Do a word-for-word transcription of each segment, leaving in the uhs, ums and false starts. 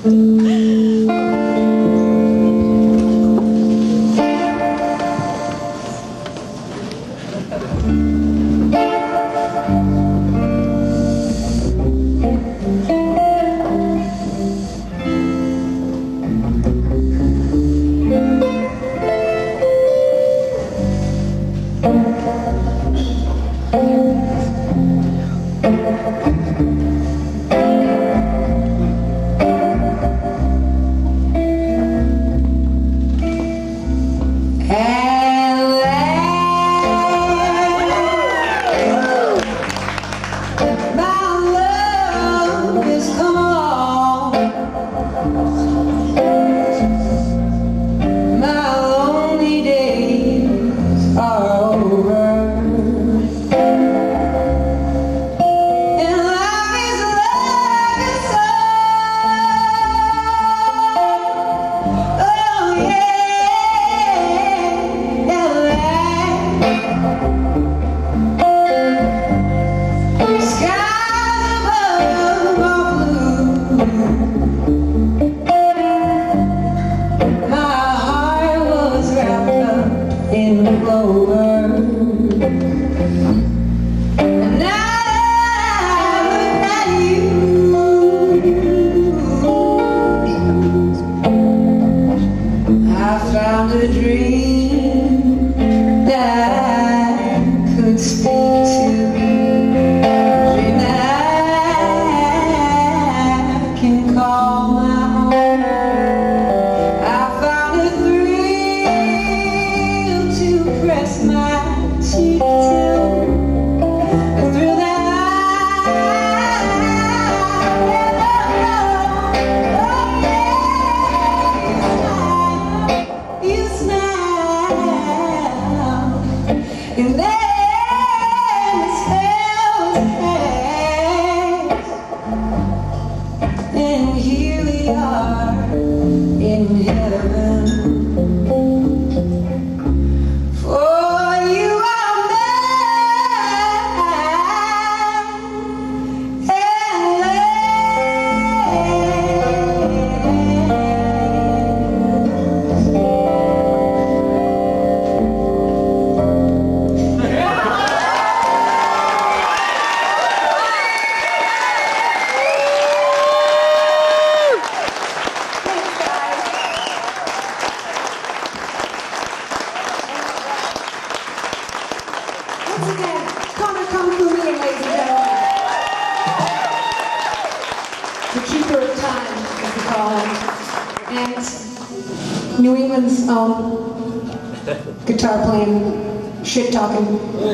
New England's own guitar playing, shit talking,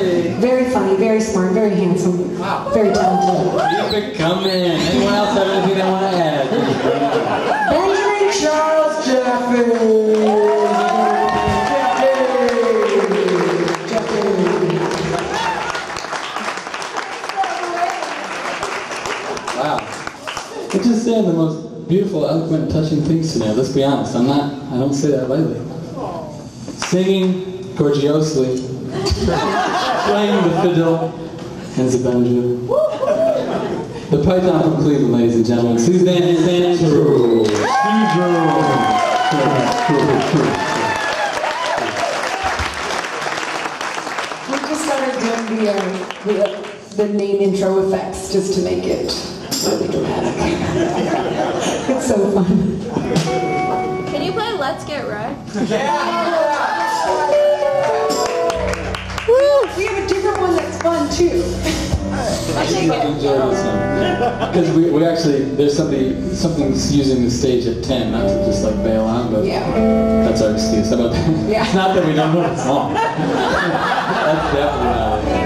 very funny, very smart, very handsome, wow. Very talented. Keep it coming. Anyone else have anything they want to add? Benjamin Charles Jaffe. Wow. You're just saying the most beautiful, eloquent, touching things to me. Let's be honest. I'm not, I don't say that lightly. Singing gorgiosely, playing the fiddle and the banjo. The Python from Cleveland, ladies and gentlemen. Suzanne Santo. We just started doing the, uh, the, the main intro effects just to make it really dramatic. It's so fun. Can you play Let's Get Wrecked? Yeah! Woo! We have a different one that's fun too. I think I enjoy this one. Because we, we actually, there's somebody, something's using the stage at ten, not to just like bail on, but yeah. That's our excuse. How about that? Yeah. It's not that we don't know the song. That's definitely not it.